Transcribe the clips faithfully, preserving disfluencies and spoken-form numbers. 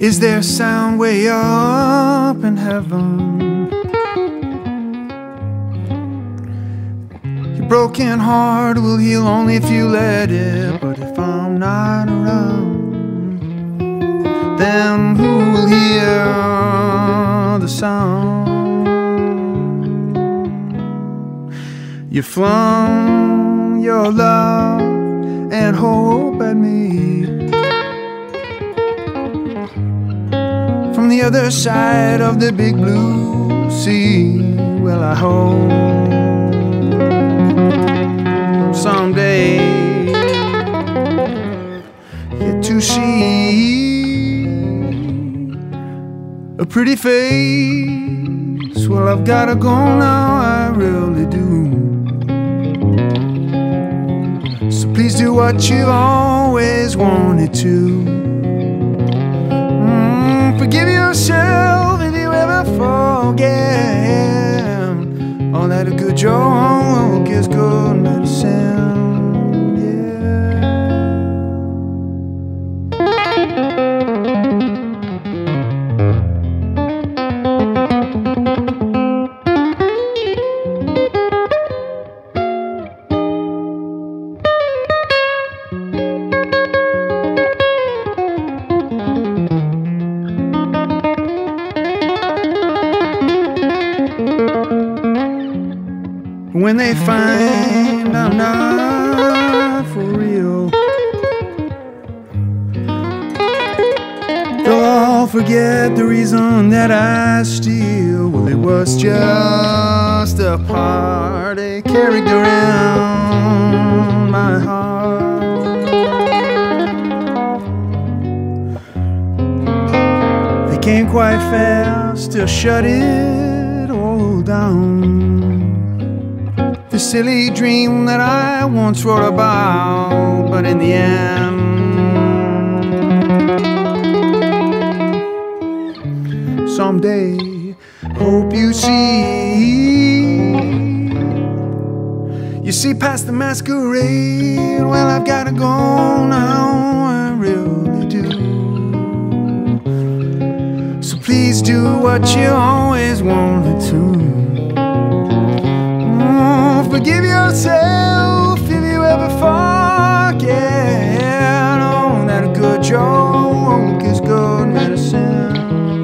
Is there sound way up in heaven? Your broken heart will heal only if you let it. But if I'm not around, then who will hear the sound? You flung your love and hope at me from the other side of the big blue sea. Well, I hope someday get to see a pretty face. Well, I've gotta go now, I really do. So please do what you've always wanted to. Mm, forgive yourself if you ever forget all that a good joke is good medicine. When they find I'm not for real, they'll all forget the reason that I steal. Well, it was just a part they carried around my heart. They came quite fast to shut it all down. The silly dream that I once wrote about, but in the end, someday, hope you see, you see past the masquerade. Well, I've gotta go now, I really do. So please do what you always wanted to. Forgive yourself if you ever forget. Oh, that a good joke is good medicine.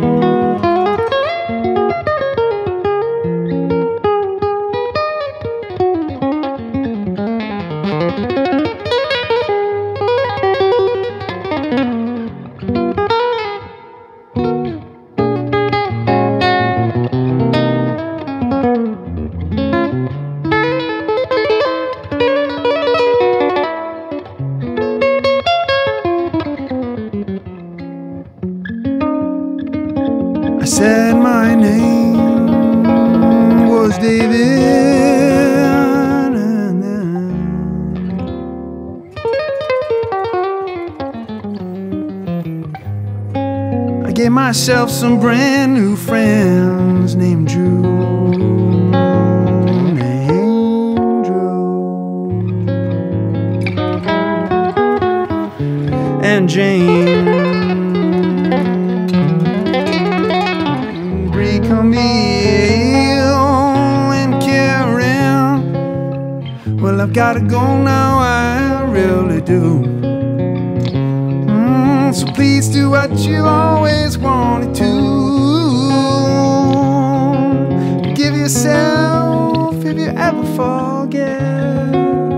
I said my name was David, and then I gave myself some brand new friends named Drew, named Drew, and Jane. Camille and Karen. Well, I've gotta go now, I really do. Mm, so please do what you always wanted to. Forgive yourself if you ever forget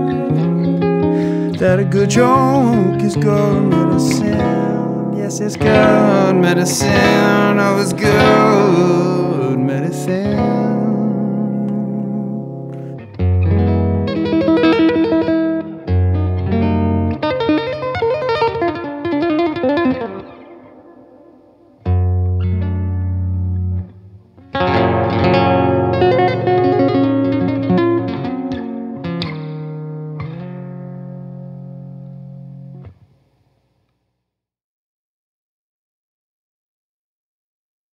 that a good joke is good medicine. Yes, it's good medicine. Oh, it's good medicine.